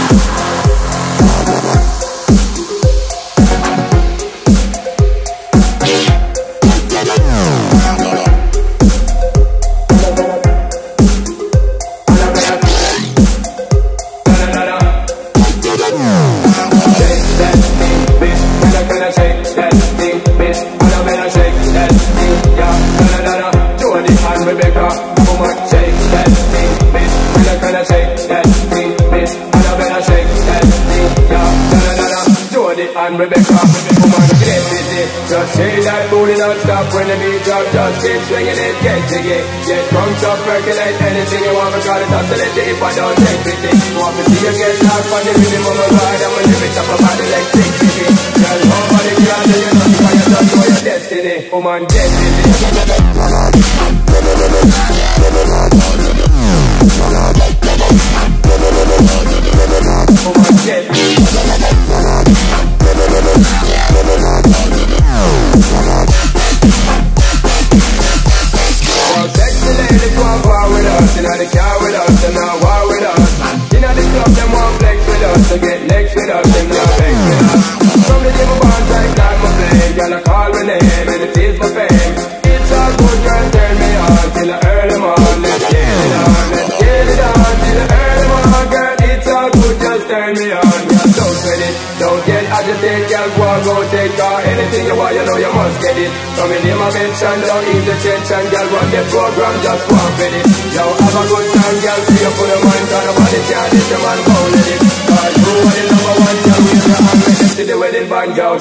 And Rebecca, woman, get busy. Just shake that booty non-stop when the beat drop. Just keep swinging it, get jiggy. Get drunk, up, percolate anything you want. Because it's oscillating if I don't take pity. Want to see you get lost on the rhythm of my ride. I'm gonna live it up about electricity. Girl, nobody can do you nothing, because you just know your destiny. Woman, get busy. Woman, get busy. Well, sexy ladies want war with us, inna the car with us, and now war with us. Inna the club, them want flex with us, to get next with us, them not vex with us. From the day my bond like that, my flame, girl I call my name, and it is my fame. It's all good, girl, turn me on, till I earn them on. Let's get it on, let's get it on, till I earn them on, girl. It's all good, just turn me on, girl. Don't sweat it, don't get agitated, girl. Go on, go take car, anything you want, you know you must get it. From the name I mention, don't ease the tension, girl. Run the program, just go on with it. Yo, have a good time, girl. See you for the mind, cause nobody can hit the man, won't let it. Cause you are the number one, girl. Wave your hand, make them see the wedding band, girl.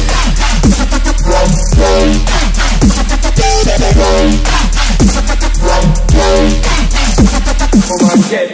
Come on, get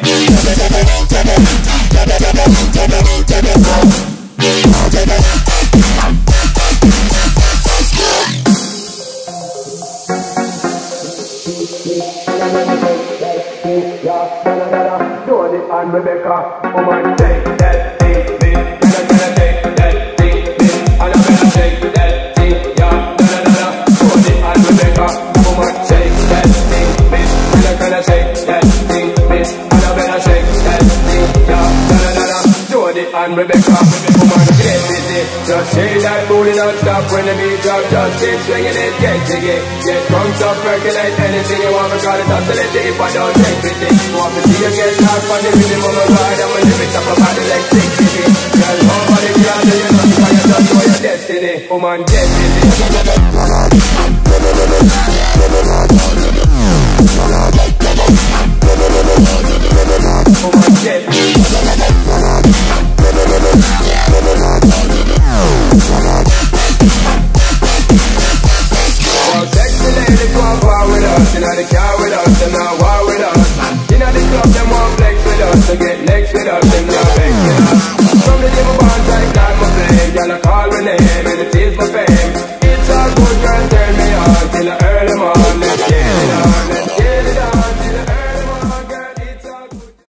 Jordy and Rebecca, come on, take that thing, bitch. Gonna take that thing, bitch. And I'm gonna take that thing, yeah. Jordy and Rebecca, come on, take that thing, bitch. Gonna take that thing, bitch. And I'm gonna take that thing, yeah. Jordy and Rebecca, come on, get busy. Just shake that booty non-stop when the beat drop. Just keep swinging it, get jiggy. Get drunk, up, percolate anything you want. Because it's oscillating if I don't take pity. Want to see you get lost on the rhythm of my ride. I'm gonna live it up about electricity. Girl, nobody can do you nothing, because you just know your destiny. Woman, get busy.